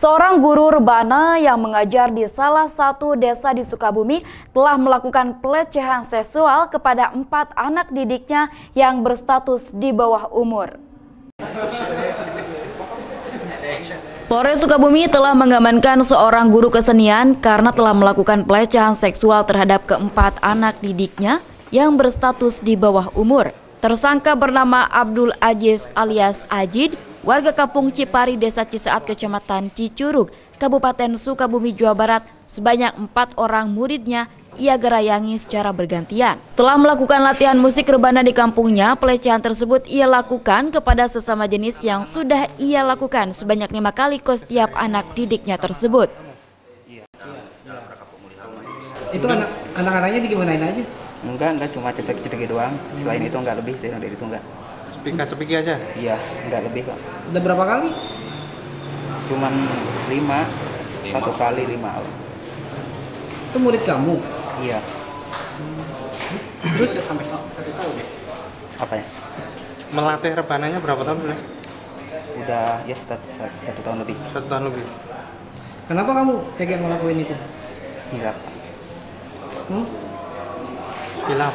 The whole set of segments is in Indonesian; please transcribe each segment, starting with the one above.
Seorang guru rebana yang mengajar di salah satu desa di Sukabumi telah melakukan pelecehan seksual kepada 4 anak didiknya yang berstatus di bawah umur. Polres Sukabumi telah mengamankan seorang guru kesenian karena telah melakukan pelecehan seksual terhadap keempat anak didiknya yang berstatus di bawah umur. Tersangka bernama Abdul Aziz alias Ajid, warga kampung Cipari, Desa Cisaat, Kecamatan Cicurug, Kabupaten Sukabumi, Jawa Barat. Sebanyak 4 orang muridnya ia gerayangi secara bergantian. Setelah melakukan latihan musik rebana di kampungnya, pelecehan tersebut ia lakukan kepada sesama jenis yang sudah ia lakukan sebanyak 5 kali ke setiap anak didiknya tersebut. Itu anak-anaknya digimanain aja? Enggak, cuma cepek-cepek doang. Selain itu enggak lebih, selain dari itu enggak. Cepik-cepik aja? Iya, enggak lebih kok. Udah berapa kali? Cuman 5, 1 kali 5. Itu murid kamu? Iya. Terus sampai 1 tahun ya? Apa ya? Melatih rebananya berapa tahun sudah? Udah ya 1 tahun lebih. 1 tahun lebih. Kenapa kamu tega ngelakuin itu? Hilaf. Hilaf.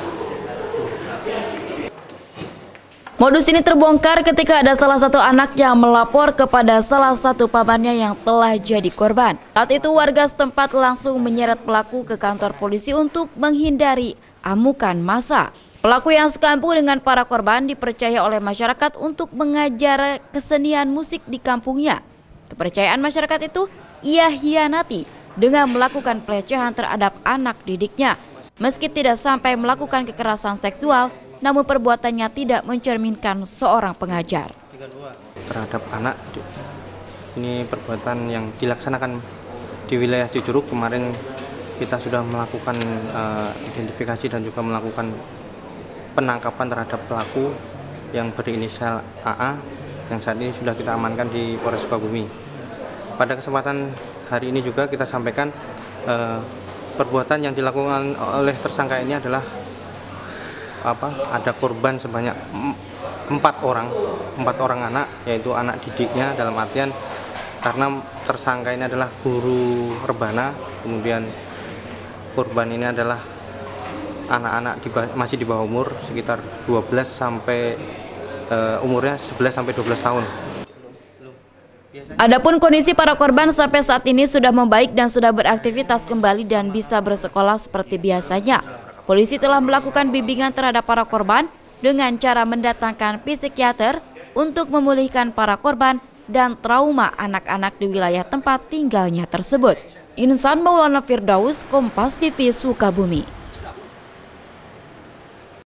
Modus ini terbongkar ketika ada salah satu anak yang melapor kepada salah satu pamannya yang telah jadi korban. Saat itu warga setempat langsung menyeret pelaku ke kantor polisi untuk menghindari amukan massa. Pelaku yang sekampung dengan para korban dipercaya oleh masyarakat untuk mengajar kesenian musik di kampungnya. Kepercayaan masyarakat itu ia hianati dengan melakukan pelecehan terhadap anak didiknya. Meski tidak sampai melakukan kekerasan seksual, namun perbuatannya tidak mencerminkan seorang pengajar. Terhadap anak, ini perbuatan yang dilaksanakan di wilayah Cicurug. Kemarin kita sudah melakukan identifikasi dan juga melakukan penangkapan terhadap pelaku yang berinisial AA yang saat ini sudah kita amankan di Polres Sukabumi. Pada kesempatan hari ini juga kita sampaikan perbuatan yang dilakukan oleh tersangka ini adalah ada korban sebanyak 4 orang anak, yaitu anak didiknya, dalam artian karena tersangka ini adalah guru rebana, kemudian korban ini adalah anak-anak masih di bawah umur sekitar 12 sampai umurnya 11 sampai 12 tahun. Adapun kondisi para korban sampai saat ini sudah membaik dan sudah beraktivitas kembali dan bisa bersekolah seperti biasanya. Polisi telah melakukan bimbingan terhadap para korban dengan cara mendatangkan psikiater untuk memulihkan para korban dan trauma anak-anak di wilayah tempat tinggalnya tersebut. Insan Maulana Firdaus, Kompas TV, Sukabumi.